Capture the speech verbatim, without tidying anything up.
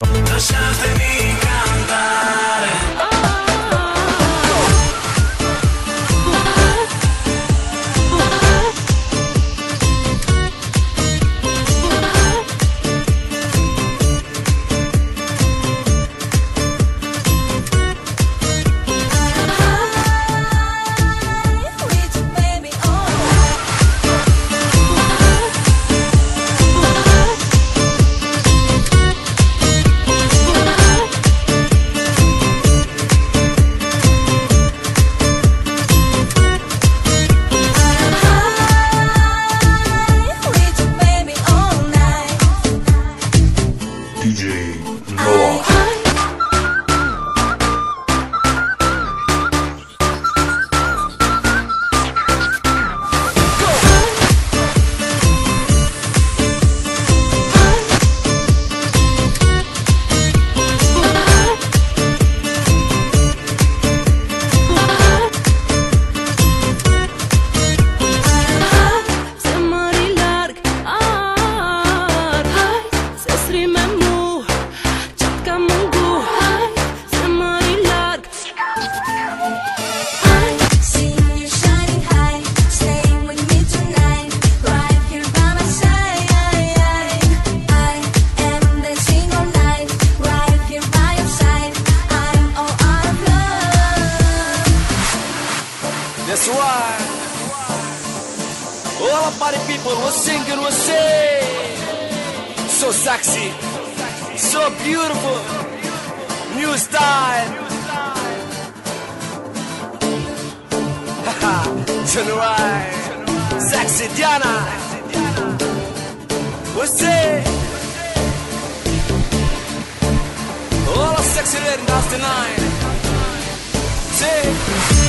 Lasciatemi cantare. D J Noa. That's right. All our party people, we're singing, we're singing. So sexy, so beautiful, new style. Haha, turn right, sexy Diana. We're singing. All our sexy ladies tonight. Say.